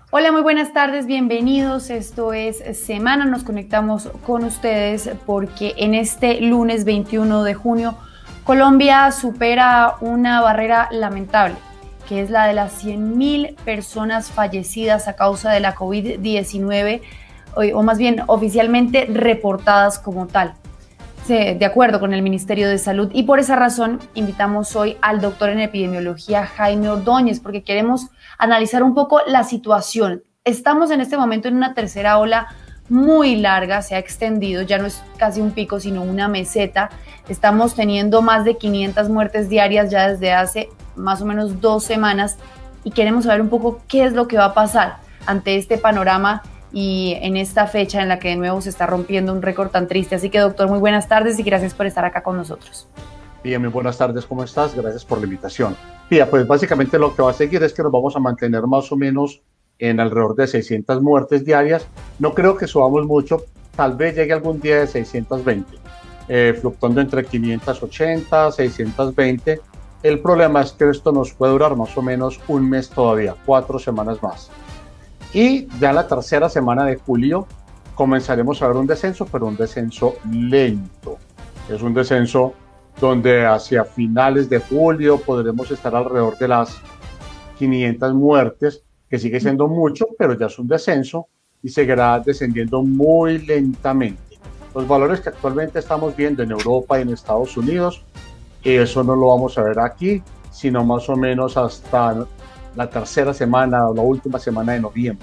Hola, muy buenas tardes, bienvenidos. Esto es Semana. Nos conectamos con ustedes porque en este lunes 21 de junio Colombia supera una barrera lamentable, que es la de las 100.000 personas fallecidas a causa de la COVID-19, o más bien oficialmente reportadas como tal, de acuerdo con el Ministerio de Salud. Y por esa razón invitamos hoy al doctor en epidemiología Jaime Ordóñez, porque queremos analizar un poco la situación. Estamos en este momento en una tercera ola muy larga, se ha extendido, ya no es casi un pico, sino una meseta. Estamos teniendo más de 500 muertes diarias ya desde hace más o menos 2 semanas y queremos saber un poco qué es lo que va a pasar ante este panorama y en esta fecha en la que de nuevo se está rompiendo un récord tan triste. Así que, doctor, muy buenas tardes y gracias por estar acá con nosotros. Bien, muy buenas tardes, ¿cómo estás? Gracias por la invitación. Mira, pues básicamente lo que va a seguir es que nos vamos a mantener más o menos en alrededor de 600 muertes diarias. No creo que subamos mucho, tal vez llegue algún día de 620, fluctuando entre 580, 620. El problema es que esto nos puede durar más o menos un mes todavía, 4 semanas más. Y ya en la tercera semana de julio comenzaremos a ver un descenso, pero un descenso lento. Es un descenso donde hacia finales de julio podremos estar alrededor de las 500 muertes, que sigue siendo mucho, pero ya es un descenso y seguirá descendiendo muy lentamente. Los valores que actualmente estamos viendo en Europa y en Estados Unidos, eso no lo vamos a ver aquí, sino más o menos hasta la tercera semana o la última semana de noviembre.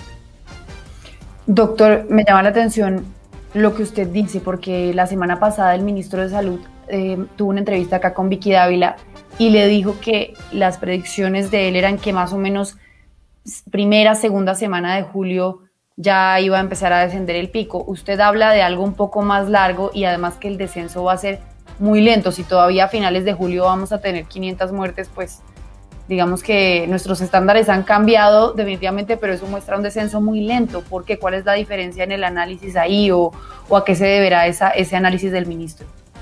Doctor, me llama la atención lo que usted dice, porque la semana pasada el ministro de Salud tuvo una entrevista acá con Vicky Dávila y le dijo que las predicciones de él eran que más o menos primera, segunda semana de julio ya iba a empezar a descender el pico. Usted habla de algo un poco más largo y además que el descenso va a ser muy lento. Si todavía a finales de julio vamos a tener 500 muertes, pues digamos que nuestros estándares han cambiado definitivamente, pero eso muestra un descenso muy lento. ¿Por qué? ¿Cuál es la diferencia en el análisis ahí o a qué se deberá ese análisis del ministro?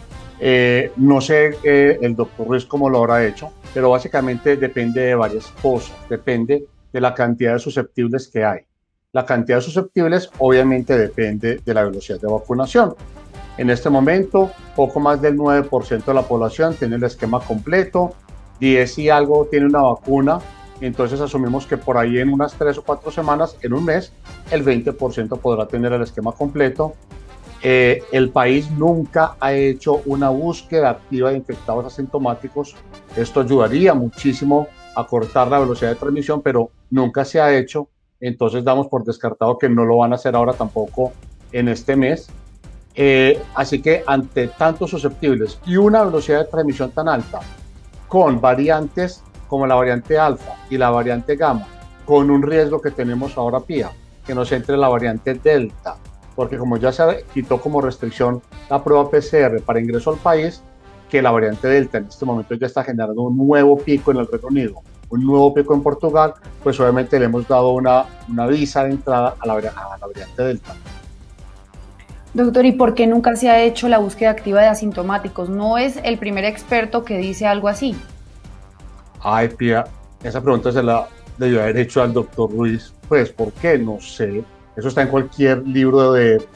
No sé el doctor Ruiz cómo lo habrá hecho, pero básicamente depende de varias cosas. Depende de la cantidad de susceptibles que hay. La cantidad de susceptibles obviamente depende de la velocidad de vacunación. En este momento, poco más del 9% de la población tiene el esquema completo, 10 y algo tiene una vacuna, entonces asumimos que por ahí en unas 3 o 4 semanas, en un mes, el 20% podrá tener el esquema completo. El país nunca ha hecho una búsqueda activa de infectados asintomáticos. Esto ayudaría muchísimo a cortar la velocidad de transmisión, pero nunca se ha hecho, entonces damos por descartado que no lo van a hacer ahora tampoco en este mes. Así que ante tantos susceptibles y una velocidad de transmisión tan alta, con variantes como la variante alfa y la variante gamma, con un riesgo que tenemos ahora PIA, que nos entre la variante delta, porque como ya se quitó como restricción la prueba PCR para ingreso al país, que la variante delta en este momento ya está generando un nuevo pico en el Reino Unido, un nuevo pico en Portugal, pues obviamente le hemos dado una visa de entrada a la variante delta. Doctor, ¿y por qué nunca se ha hecho la búsqueda activa de asintomáticos? No es el primer experto que dice algo así. Ay, Pía, esa pregunta se la debió haber hecho al doctor Ruiz. Pues, ¿por qué? No sé. Eso está en cualquier libro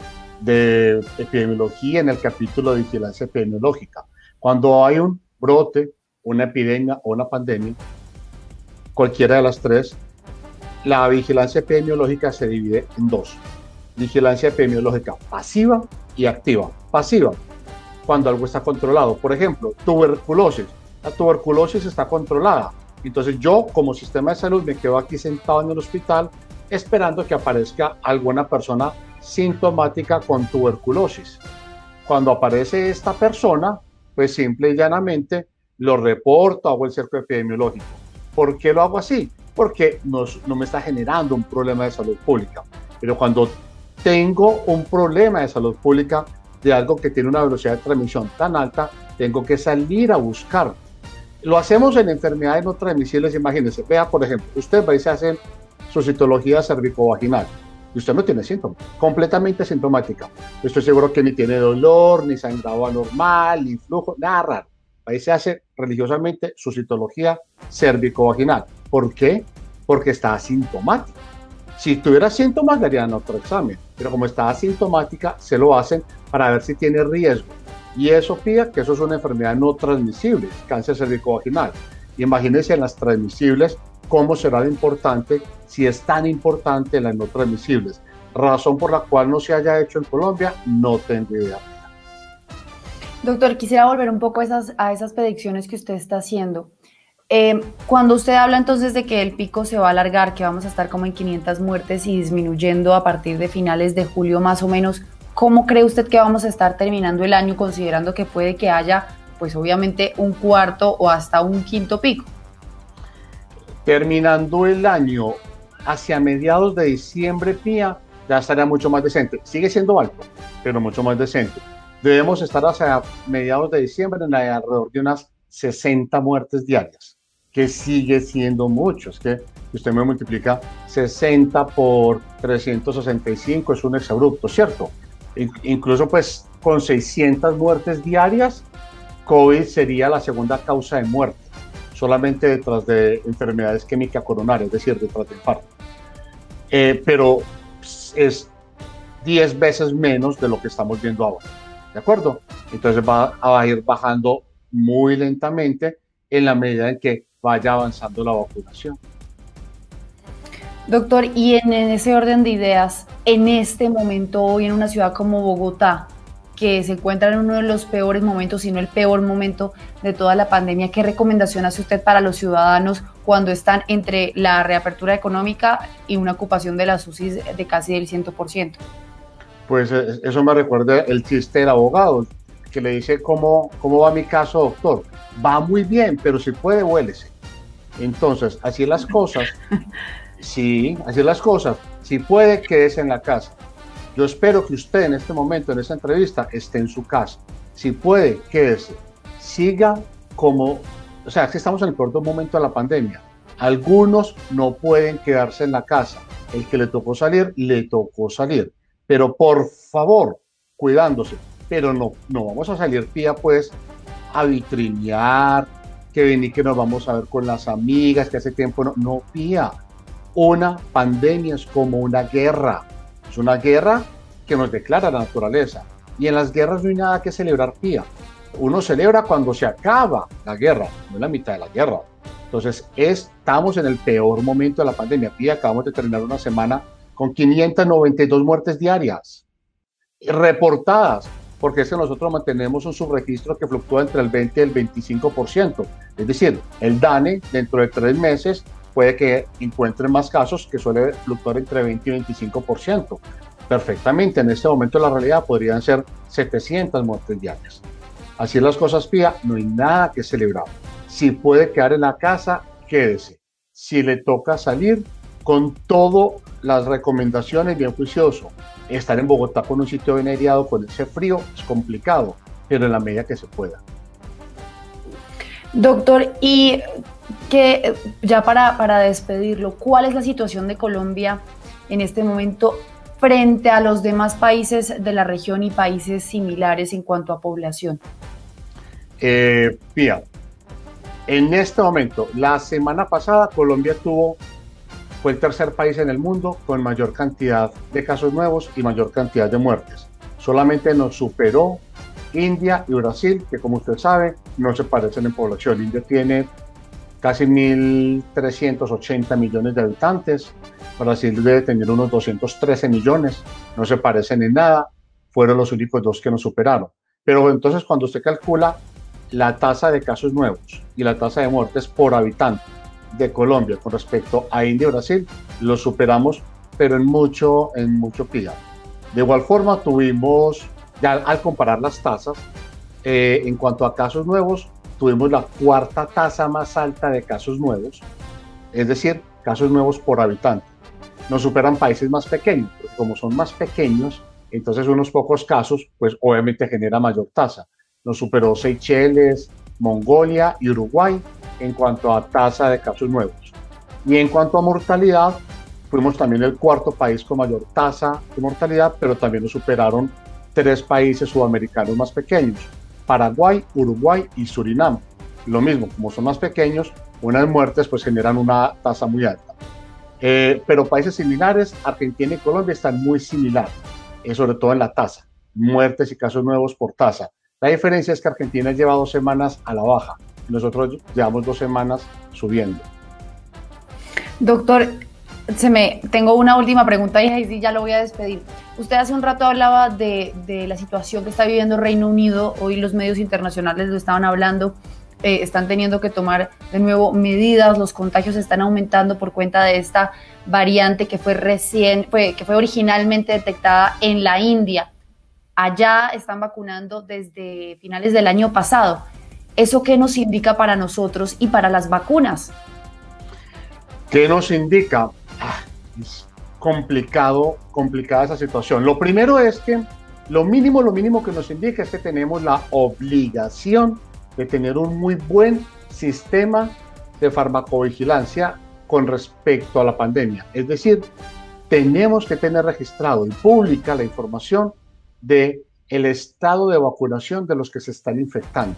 de epidemiología, en el capítulo de vigilancia epidemiológica. Cuando hay un brote, una epidemia o una pandemia, cualquiera de las tres, la vigilancia epidemiológica se divide en dos. Vigilancia epidemiológica pasiva y activa. Pasiva, cuando algo está controlado. Por ejemplo, tuberculosis. La tuberculosis está controlada. Entonces yo, como sistema de salud, me quedo aquí sentado en el hospital esperando que aparezca alguna persona sintomática con tuberculosis. Cuando aparece esta persona, pues simple y llanamente lo reporto, hago el cerco epidemiológico. ¿Por qué lo hago así? Porque no me está generando un problema de salud pública. Pero cuando tengo un problema de salud pública de algo que tiene una velocidad de transmisión tan alta, tengo que salir a buscar. Lo hacemos en enfermedades no transmisibles, imagínense. Vea, por ejemplo, usted va y se hace su citología cervicovaginal y usted no tiene síntomas, completamente sintomática. Estoy seguro que ni tiene dolor, ni sangrado anormal, ni flujo, nada raro. Ahí se hace religiosamente su citología cervicovaginal. ¿Por qué? Porque está asintomática. Si tuviera síntomas, le harían otro examen, pero como está asintomática, se lo hacen para ver si tiene riesgo. Y eso, Pía, que eso es una enfermedad no transmisible, cáncer cervicovaginal. Y imagínense en las transmisibles, cómo será de importante, si es tan importante en las no transmisibles. Razón por la cual no se haya hecho en Colombia, no tengo idea. Doctor, quisiera volver un poco a esas predicciones que usted está haciendo. Cuando usted habla entonces de que el pico se va a alargar, que vamos a estar como en 500 muertes y disminuyendo a partir de finales de julio más o menos, ¿cómo cree usted que vamos a estar terminando el año, considerando que puede que haya, pues obviamente, un cuarto o hasta un quinto pico? Terminando el año hacia mediados de diciembre, Pía, ya estaría mucho más decente. Sigue siendo alto, pero mucho más decente. Debemos estar hacia mediados de diciembre en alrededor de unas 60 muertes diarias, que sigue siendo mucho. Es que usted me multiplica 60 por 365, es un exabrupto, ¿cierto? Incluso pues con 600 muertes diarias, COVID sería la segunda causa de muerte, solamente detrás de enfermedades químicas coronarias, es decir, detrás del infarto. Pero es 10 veces menos de lo que estamos viendo ahora, ¿de acuerdo? Entonces va a ir bajando muy lentamente en la medida en que vaya avanzando la vacunación. Doctor, y en ese orden de ideas, en este momento, hoy en una ciudad como Bogotá, que se encuentra en uno de los peores momentos, si no el peor momento de toda la pandemia, ¿qué recomendación hace usted para los ciudadanos cuando están entre la reapertura económica y una ocupación de las UCIs de casi del 100%? Pues eso me recuerda el chiste del abogado, que le dice, ¿cómo va mi caso, doctor? Va muy bien, pero si puede, vuélese. Entonces, así las cosas. Sí, así las cosas. Si puede, quédese en la casa. Yo espero que usted en este momento, en esta entrevista, esté en su casa. Si puede, quédese. Siga como... O sea, es que estamos en el peor momento de la pandemia. Algunos no pueden quedarse en la casa. El que le tocó salir, le tocó salir. Pero por favor, cuidándose. Pero no vamos a salir, Pía, pues, a vitrinear, que vení que nos vamos a ver con las amigas, que hace tiempo no, Pía. Una pandemia es como una guerra. Es una guerra que nos declara la naturaleza. Y en las guerras no hay nada que celebrar, Pía. Uno celebra cuando se acaba la guerra, no en la mitad de la guerra. Entonces, estamos en el peor momento de la pandemia, Pía. Acabamos de terminar una semana con 592 muertes diarias reportadas, porque es que nosotros mantenemos un subregistro que fluctúa entre el 20 y el 25%. Es decir, el DANE dentro de 3 meses puede que encuentre más casos, que suele fluctuar entre 20 y 25%. Perfectamente, en este momento la realidad podrían ser 700 muertes diarias. Así las cosas, Pía, no hay nada que celebrar. Si puede quedar en la casa, quédese. Si le toca salir, con todas las recomendaciones, bien juicioso. Estar en Bogotá con un sitio bien aireado, con ese frío, es complicado, pero en la medida que se pueda. Doctor, y que ya para despedirlo, ¿cuál es la situación de Colombia en este momento frente a los demás países de la región y países similares en cuanto a población? Pía, en este momento, la semana pasada Colombia fue el tercer país en el mundo con mayor cantidad de casos nuevos y mayor cantidad de muertes. Solamente nos superó India y Brasil, que como usted sabe, no se parecen en población. India tiene casi 1.380 millones de habitantes, Brasil debe tener unos 213 millones, no se parecen en nada, fueron los únicos dos que nos superaron. Pero entonces cuando usted calcula la tasa de casos nuevos y la tasa de muertes por habitante de Colombia con respecto a India y Brasil, lo superamos, pero en mucho Pía. De igual forma, tuvimos, ya al comparar las tasas, en cuanto a casos nuevos, tuvimos la cuarta tasa más alta de casos nuevos, es decir, casos nuevos por habitante. Nos superan países más pequeños, porque como son más pequeños, entonces unos pocos casos, pues obviamente genera mayor tasa. Nos superó Seychelles, Mongolia y Uruguay en cuanto a tasa de casos nuevos. Y en cuanto a mortalidad, fuimos también el cuarto país con mayor tasa de mortalidad, pero también nos superaron 3 países sudamericanos más pequeños, Paraguay, Uruguay y Surinam. Lo mismo, como son más pequeños, unas muertes pues generan una tasa muy alta. Pero países similares, Argentina y Colombia, están muy similares, sobre todo en la tasa, muertes y casos nuevos por tasa. La diferencia es que Argentina lleva 2 semanas a la baja, y nosotros llevamos 2 semanas subiendo. Doctor, tengo una última pregunta y ahí sí ya lo voy a despedir. Usted hace un rato hablaba de la situación que está viviendo Reino Unido. Hoy los medios internacionales lo estaban hablando. Están teniendo que tomar de nuevo medidas, los contagios están aumentando por cuenta de esta variante que fue originalmente detectada en la India. Allá están vacunando desde finales del año pasado. ¿Eso qué nos indica para nosotros y para las vacunas? ¿Qué nos indica? Es complicada esa situación. Lo primero es que lo mínimo que nos indica es que tenemos la obligación de tener un muy buen sistema de farmacovigilancia con respecto a la pandemia. Es decir, tenemos que tener registrado y pública la información de el estado de vacunación de los que se están infectando.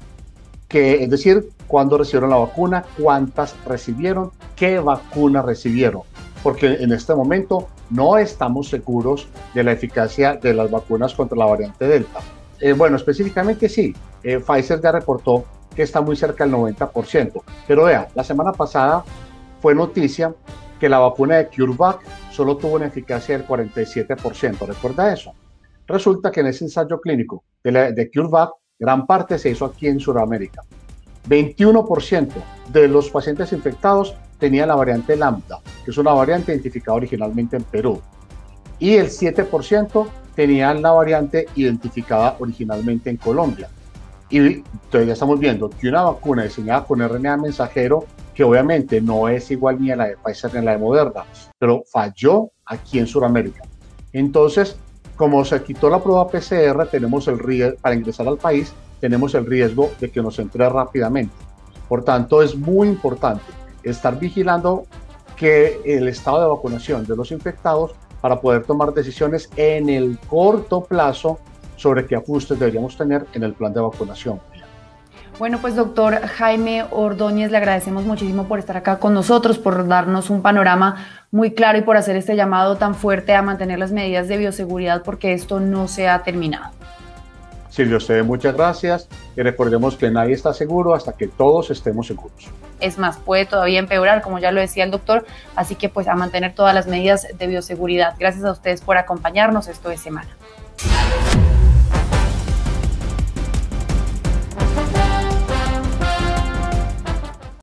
Es decir, cuándo recibieron la vacuna, cuántas recibieron, qué vacuna recibieron. Porque en este momento no estamos seguros de la eficacia de las vacunas contra la variante Delta. Bueno, específicamente sí, Pfizer ya reportó que está muy cerca del 90%. Pero vea, la semana pasada fue noticia que la vacuna de CureVac solo tuvo una eficacia del 47%. ¿Recuerda eso? Resulta que en ese ensayo clínico de CureVac, gran parte se hizo aquí en Sudamérica. 21% de los pacientes infectados tenían la variante Lambda, que es una variante identificada originalmente en Perú. Y el 7% tenían la variante identificada originalmente en Colombia. Y todavía estamos viendo que una vacuna diseñada con RNA mensajero, que obviamente no es igual ni a la de Pfizer ni a la de Moderna, pero falló aquí en Sudamérica. Entonces, como se quitó la prueba PCR, tenemos el riesgo, para ingresar al país, tenemos el riesgo de que nos entre rápidamente. Por tanto, es muy importante estar vigilando que el estado de vacunación de los infectados para poder tomar decisiones en el corto plazo sobre qué ajustes deberíamos tener en el plan de vacunación. Bueno, pues doctor Jaime Ordóñez, le agradecemos muchísimo por estar acá con nosotros, por darnos un panorama muy claro y por hacer este llamado tan fuerte a mantener las medidas de bioseguridad, porque esto no se ha terminado. Silvia, usted muchas gracias y recordemos que nadie está seguro hasta que todos estemos seguros. Es más, puede todavía empeorar, como ya lo decía el doctor, así que pues a mantener todas las medidas de bioseguridad. Gracias a ustedes por acompañarnos, esto es Semana.